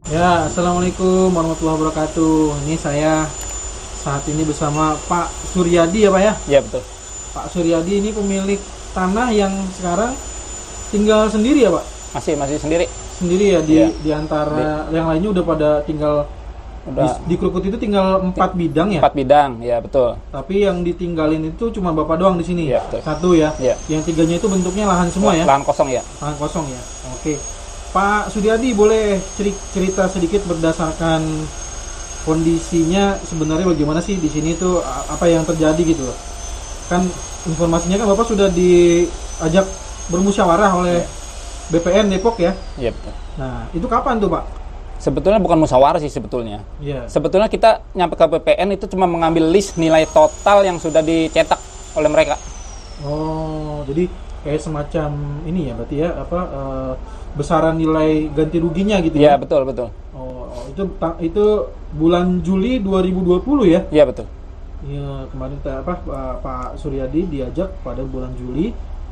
Ya, Assalamualaikum warahmatullahi wabarakatuh. Ini saya saat ini bersama Pak Suryadi ya Pak ya. Iya betul. Pak Suryadi ini pemilik tanah yang sekarang tinggal sendiri ya Pak? Masih sendiri. Sendiri ya Iya. di antara yang lainnya udah pada tinggal Udah di Krukut itu tinggal 4 bidang ya. 4 bidang, ya betul. Tapi yang ditinggalin itu cuma Bapak doang di sini. Iya, betul. Satu ya. Iya. Yang tiganya itu bentuknya lahan semua ya. Lahan kosong ya. Lahan kosong ya. Oke. Pak Suryadi boleh cerita sedikit berdasarkan kondisinya sebenarnya bagaimana sih di sini tuh apa yang terjadi gitu loh. Kan informasinya kan Bapak sudah diajak bermusyawarah oleh BPN Depok ya. Iya betul. Nah, itu kapan tuh, Pak? Sebetulnya bukan musyawarah sih sebetulnya. Iya. Sebetulnya kita nyampe ke BPN itu cuma mengambil list nilai total yang sudah dicetak oleh mereka. Oh, jadi kayak semacam ini ya berarti ya apa besaran nilai ganti ruginya gitu Iya ya. betul. Oh, itu bulan Juli 2020 ya. Iya betul. Iya, kemarin Pak Suryadi diajak pada bulan Juli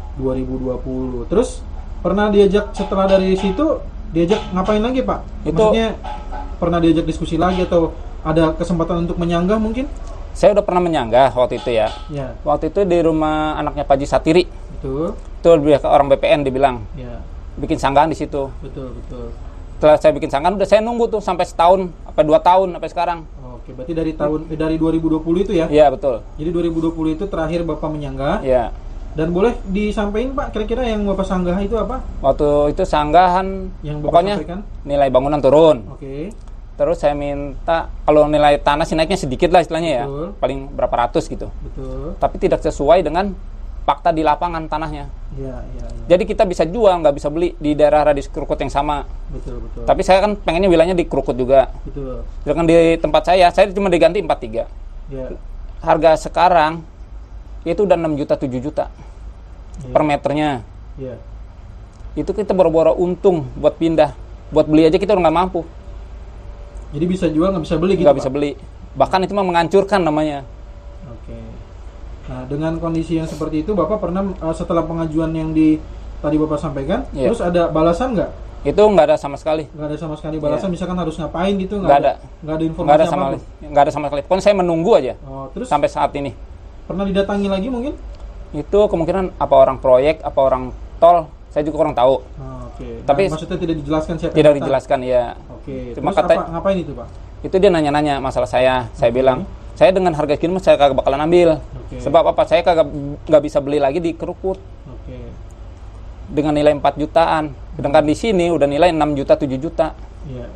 2020. Terus pernah diajak setelah dari situ diajak ngapain lagi, Pak? Maksudnya pernah diajak diskusi lagi atau ada kesempatan untuk menyanggah mungkin? Saya udah pernah menyanggah waktu itu ya. Ya, Waktu itu di rumah anaknya Pak Haji Satiri. betul. Itu orang BPN dibilang Ya, bikin sanggahan di situ. betul. Setelah saya bikin sanggahan udah saya nunggu tuh sampai setahun, sampai 2 tahun sampai sekarang. Oke, berarti dari 2020 itu ya? Iya betul. Jadi 2020 itu terakhir Bapak menyanggah. Iya. Dan boleh disampaikan Pak, kira-kira yang Bapak sanggah itu apa? Waktu itu sanggahan, Yang Bapak pokoknya sampaikan? nilai bangunan turun. Oke. Terus saya minta kalau nilai tanah sih naiknya sedikit lah istilahnya ya, Betul. paling berapa ratus gitu. Betul. Tapi tidak sesuai dengan fakta di lapangan tanahnya. Iya. Jadi kita bisa jual, nggak bisa beli di daerah radius Krukut yang sama. Betul. Tapi saya kan pengennya wilayahnya di Krukut juga. Betul. Sedangkan di tempat saya cuma diganti 43. Ya. Harga sekarang itu udah 6 juta, 7 juta per meternya. Ya. Itu kita boro-boro untung buat pindah. Buat beli aja kita udah nggak mampu. Jadi bisa jual nggak bisa beli gitu. Nggak Pak? bisa beli. Bahkan itu mah menghancurkan namanya. Oke. Nah, dengan kondisi yang seperti itu Bapak pernah setelah pengajuan yang tadi Bapak sampaikan, Iya. terus ada balasan nggak? Itu nggak ada sama sekali. Nggak ada sama sekali balasan, misalkan harus ngapain gitu? Nggak ada. Nggak ada informasi Nggak ada sama apapun? nggak ada sama sekali. Pokoknya saya menunggu aja Oh, terus sampai saat ini. pernah didatangi lagi mungkin? Itu kemungkinan apa orang proyek, apa orang tol, saya juga kurang tahu. Oh, oke. Nah, Tapi maksudnya tidak dijelaskan siapa yang Tidak datang? dijelaskan ya. Oke. Cuma Terus kata- ngapain itu Pak? Itu dia nanya-nanya masalah saya. Saya bilang, saya dengan harga segini mah saya kagak bakalan ambil. Oke. Sebab apa? Saya kagak nggak bisa beli lagi di Krukut Oke. dengan nilai 4 jutaan. Sedangkan di sini udah nilai 6 juta, 7 juta. Iya.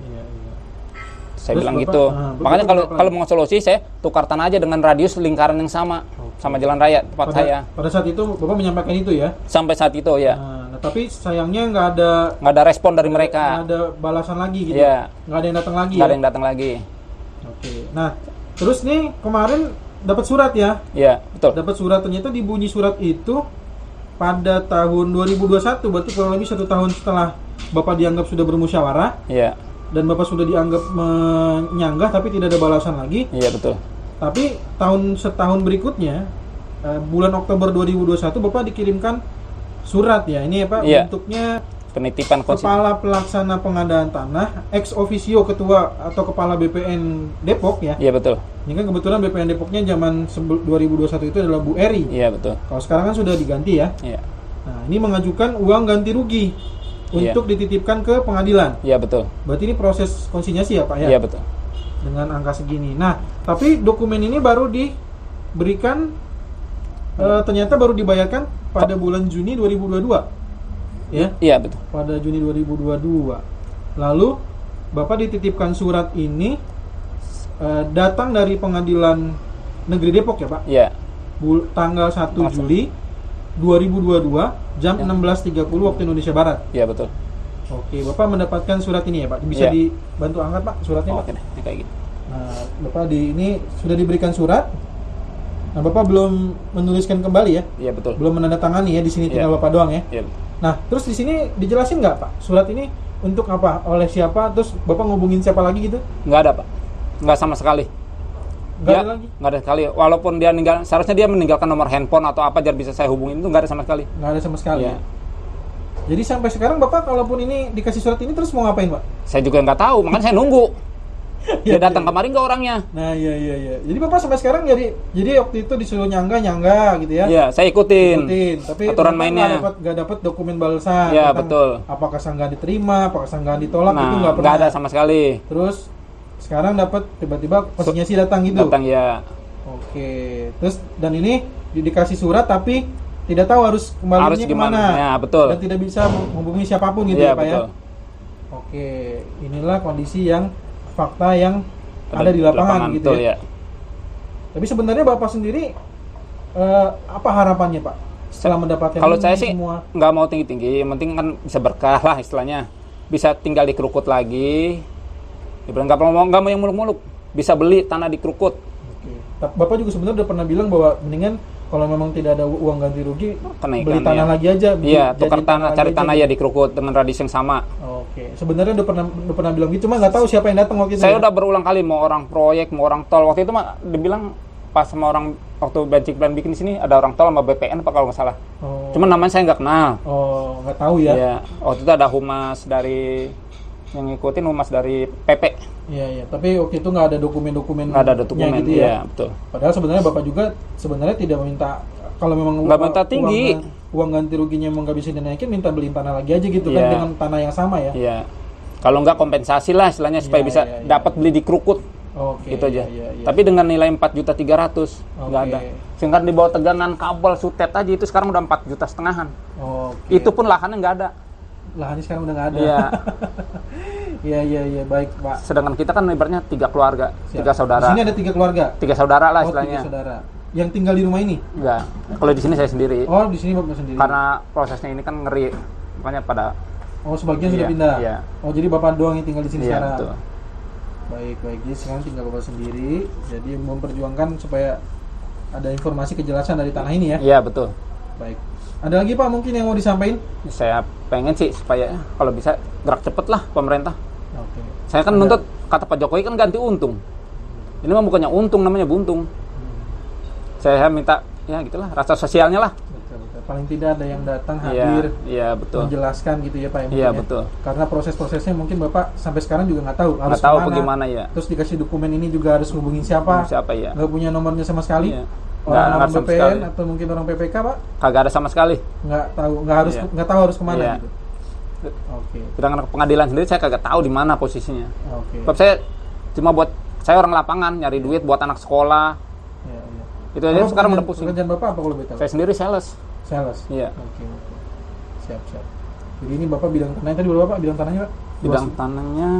Saya Terus bilang Bapak- gitu. Bapak Makanya kenapa? kalau mau solusi saya tukar tanah aja dengan radius lingkaran yang sama sama jalan raya tempat saya. Pada saat itu Bapak menyampaikan itu ya? Sampai saat itu ya. Nah, tapi sayangnya nggak Nggak ada respon dari nggak mereka. ada balasan lagi gitu. Iya. Nggak ada yang datang lagi. Nggak ada Ya? yang datang lagi. Oke. Nah, terus nih kemarin dapat surat ya? Iya, betul. Dapat surat, ternyata di bunyi surat itu pada tahun 2021, berarti kurang lebih 1 tahun setelah Bapak dianggap sudah bermusyawarah Iya. dan Bapak sudah dianggap menyanggah tapi tidak ada balasan lagi. Iya, betul. Tapi setahun berikutnya bulan Oktober 2021 Bapak dikirimkan surat ya. Ini apa Iya. bentuknya Penitipan konstitusi. Kepala Pelaksana Pengadaan Tanah, ex officio Ketua atau Kepala BPN Depok ya. Iya, betul. Ini kan kebetulan BPN Depoknya zaman 2021 itu adalah Bu Eri. Iya, betul. Kalau sekarang kan sudah diganti ya. Iya. Nah, ini mengajukan uang ganti rugi Iya. untuk dititipkan ke pengadilan. Iya, betul. Berarti ini proses konsinyasi ya Pak ya? Iya, betul. Dengan angka segini. Nah, tapi dokumen ini baru diberikan ternyata baru dibayarkan pada bulan Juni 2022. Ya, Iya, betul. pada Juni 2022. Lalu Bapak dititipkan surat ini datang dari Pengadilan Negeri Depok ya Pak? Iya. Tanggal 1 Juli 2022 jam 16.30 waktu Indonesia Barat. Iya, betul. Oke, Bapak mendapatkan surat ini ya Pak? Bisa Iya. dibantu angkat Pak suratnya Pak? Oke deh, ini kayak gitu. Nah, Bapak ini sudah diberikan surat. Nah, Bapak belum menuliskan kembali ya? Iya, betul. Belum menandatangani ya, di sini Iya. tinggal Bapak doang ya? Iya, betul. Nah, terus di sini dijelasin nggak Pak? Surat ini untuk apa? Oleh siapa? Terus Bapak ngubungin siapa lagi gitu? Nggak ada, Pak. Nggak sama sekali. Nggak Dia- ada lagi? Nggak ada sekali. Walaupun dia seharusnya dia meninggalkan nomor handphone atau apa biar bisa saya hubungin, itu nggak ada sama sekali. Nggak ada sama sekali. Iya. Jadi sampai sekarang Bapak kalaupun ini dikasih surat ini terus mau ngapain, Pak? Saya juga nggak tahu, makanya saya nunggu. Dia Iya, datang iya. kemarin nggak orangnya? Nah, iya. Jadi Bapak sampai sekarang jadi waktu itu disuruh nyangga gitu ya. Iya, saya ikutin. Tapi aturan Bapak mainnya. nggak dapat dokumen balasan. Iya, tentang betul. Apakah sanggahan diterima, apakah sanggahan ditolak, itu Nah, nggak pernah. nggak ada sama sekali. Terus sekarang dapat tiba-tiba konsinyasi datang gitu. Datang ya. Oke. Terus dan ini dikasih surat tapi tidak tahu harus kembalinya Harus gimana? kemana. Ya, betul. Dan tidak bisa menghubungi siapapun gitu Iya, ya Pak betul. ya. Oke. Inilah kondisi yang fakta yang ada di lapangan gitu betul, ya. Tapi sebenarnya Bapak sendiri apa harapannya Pak setelah mendapatkan Kalau ini saya sih semua? nggak mau tinggi-tinggi, yang penting kan bisa berkah lah istilahnya. Bisa tinggal di Krukut lagi. Dibilang nggak mau yang muluk-muluk. Bisa beli tanah di Krukut. Oke. Bapak juga sebenarnya udah pernah bilang bahwa mendingan kalau memang tidak ada uang ganti rugi Kenaikan, beli tanah ya. lagi aja. Iya, tukar jadiin tanah, cari lagi tanah aja ya di Krukut dengan radius yang sama. Oke, sebenarnya udah pernah bilang gitu, cuma nggak tahu siapa yang datang waktu itu. Saya ya? udah berulang kali mau orang proyek, mau orang tol. Waktu itu mah dibilang pas sama orang waktu Basic Plan bikin di sini ada orang tol sama BPN apa kalau nggak salah. Oh, Cuman namanya saya nggak kenal. nggak tahu ya. Iya, waktu itu ada humas dari yang ngikutin humas dari PP. Iya. Tapi waktu itu nggak ada dokumen-dokumen. Nggak ada dokumen, gitu iya ya. betul. Padahal sebenarnya Bapak juga sebenarnya tidak meminta kalau memang Nggak minta tinggi. uang ganti ruginya emang nggak bisa dinaikin, minta beliin tanah lagi aja gitu kan Iya. dengan tanah yang sama ya. Iya. Kalau nggak kompensasi lah istilahnya supaya Iya, bisa iya. dapat beli di Krukut. Oke. Gitu aja. Iya. Tapi dengan nilai 4.300.000 nggak Oke. ada. Sehingga di bawah tegangan kabel sutet aja itu sekarang udah 4,5 juta. Oke. Itu pun lahannya nggak ada. lahannya sekarang udah nggak ada. Iya. Iya, baik Pak. Sedangkan kita kan ibaratnya 3 keluarga, Siap. 3 saudara. Di sini ada 3 keluarga. 3 saudara lah Oh, 3 istilahnya. saudara. Yang tinggal di rumah ini? Enggak. Kalau di sini saya sendiri. Oh, di sini Bapak sendiri. Karena prosesnya ini kan ngeri. Makanya pada Oh, sebagian sudah Iya, pindah. iya. Oh, jadi Bapak doang yang tinggal di sini iya sekarang. betul. Baik. Jadi sekarang tinggal Bapak sendiri. Jadi memperjuangkan supaya ada informasi kejelasan dari tanah ini ya. Iya betul. Baik. Ada lagi Pak mungkin yang mau disampaikan? Saya pengen sih supaya kalau bisa gerak cepet lah pemerintah. Oke. Saya kan nuntut kata Pak Jokowi kan ganti untung. Ini mah bukannya untung, namanya buntung. Saya minta ya gitulah rasa sosialnya lah. Betul. Paling tidak ada yang datang Iya, hadir iya betul. menjelaskan gitu ya Pak ya, Iya, mungkin ya. betul. Karena proses-prosesnya mungkin Bapak sampai sekarang juga nggak tahu harus Nggak tahu kemana. bagaimana ya. Terus dikasih dokumen ini juga harus hubungin siapa? Siapa ya? Nggak punya nomornya sama sekali. Iya. Orang Nggak sama BPN sekali. atau mungkin orang PPK Pak Kagak ada sama sekali. nggak Iya. tahu harus kemana Iya. gitu. Oke. Sedangkan pengadilan sendiri saya kagak tahu di mana posisinya. Oke. Sebab saya cuma buat saya orang lapangan nyari duit buat anak sekolah. Iya. Itu aja sekarang udah pusing. Pekerjaan Bapak apa kalau betul? Saya sendiri sales. Sales. Iya. Oke. Siap. Jadi ini Bapak bidang tanahnya tadi berapa Pak? Bidang tanahnya Pak? Bidang tanahnya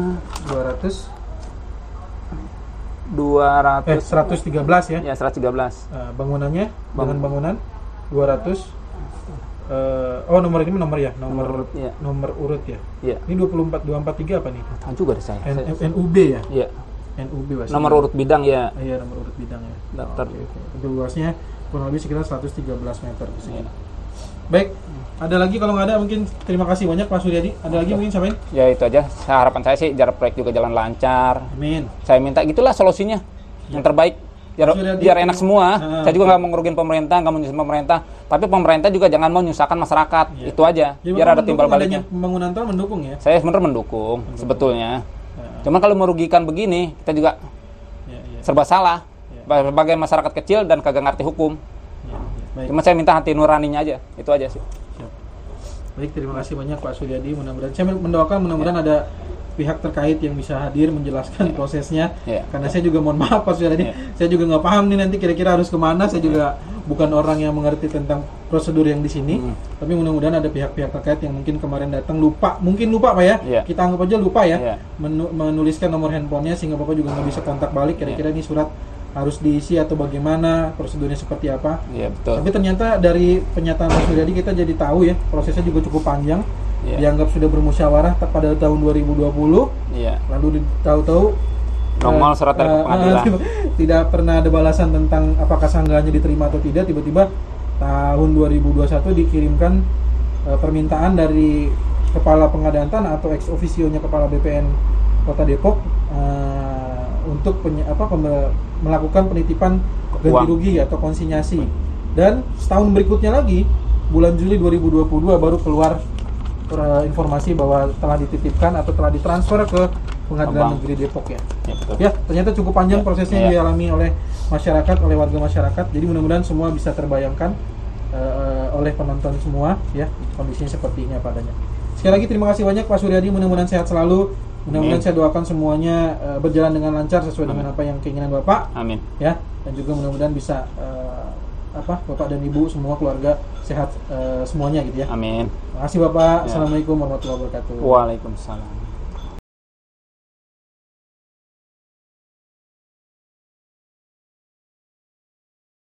200 113 ya. Ya 113. Bangunannya dengan bangunan 200 nomor ini nomor ya, nomor Iya. nomor urut ya. Iya. Ini 243 apa nih? Tahu juga deh saya. NUB ya? Iya. NUB Mas. Nomor urut bidang ya. Iya, nomor urut bidang ya. Daftar. Oke. Itu luasnya kurang lebih sekitar 113 meter persegi. Iya. Baik, ada lagi kalau nggak ada mungkin terima kasih banyak Pak Suryadi. Ada lagi mungkin sampaikan? Ya itu aja. Harapan saya sih jarak proyek juga jalan lancar. Amin. Saya minta gitulah solusinya yang terbaik biar enak semua. Saya juga nggak mau ngerugin pemerintah, nggak mau nyusahin pemerintah, tapi pemerintah juga jangan mau nyusahkan masyarakat. Iya. Itu aja. Jadi Biar Bapak ada timbal mendukung adanya baliknya. pembangunan tol mendukung ya? Saya sebenarnya mendukung sebetulnya. Ya. Cuman kalau merugikan begini, kita juga Ya. serba salah. Ya. Sebagai masyarakat kecil dan kagak ngerti hukum. Ya. Baik. Cuma saya minta hati nuraninya aja. Itu aja sih. Siap. Baik, terima kasih banyak Pak Suryadi. Mudah-mudahan saya mendoakan mudah-mudahan ada pihak terkait yang bisa hadir menjelaskan prosesnya. Iya. Karena saya juga mohon maaf Pak Suryadi, Iya. saya juga nggak paham nih nanti kira-kira harus kemana. Saya juga bukan orang yang mengerti tentang prosedur yang di sini. Tapi mudah-mudahan ada pihak-pihak terkait yang mungkin kemarin datang mungkin lupa Pak ya. Iya. Kita anggap aja lupa ya. Iya. Menuliskan nomor handphonenya sehingga Bapak juga nggak bisa kontak balik. Kira-kira ini surat harus diisi atau bagaimana, prosedurnya seperti apa. Iya betul. Tapi ternyata dari pernyataan Pak Suryadi kita jadi tahu ya, prosesnya juga cukup panjang. Iya. Dianggap sudah bermusyawarah pada tahun 2020, Iya. lalu tahu-tahu Nongol surat dari pengadilan. tidak pernah ada balasan tentang apakah sanggahannya diterima atau tidak. Tiba-tiba tahun 2021 dikirimkan permintaan dari kepala pengadaan tanah atau ex officio-nya kepala BPN Kota Depok untuk melakukan penitipan ganti Uang. rugi atau konsinyasi. Dan setahun berikutnya lagi, bulan Juli 2022 baru keluar informasi bahwa telah dititipkan atau telah ditransfer ke Pengadilan Negeri Depok ya. Betul. Ya, ternyata cukup panjang prosesnya yang Ya. dialami oleh masyarakat, oleh warga masyarakat. Jadi mudah-mudahan semua bisa terbayangkan oleh penonton semua ya, kondisinya sepertinya padanya. Sekali lagi terima kasih banyak Pak Suryadi, mudah-mudahan sehat selalu. Mudah-mudahan saya doakan semuanya berjalan dengan lancar sesuai dengan apa yang keinginan Bapak. Amin. Ya, dan juga mudah-mudahan bisa Bapak dan Ibu semua keluarga sehat semuanya gitu ya. Amin. Terima kasih Bapak. Ya. Assalamualaikum warahmatullahi wabarakatuh. Waalaikumsalam.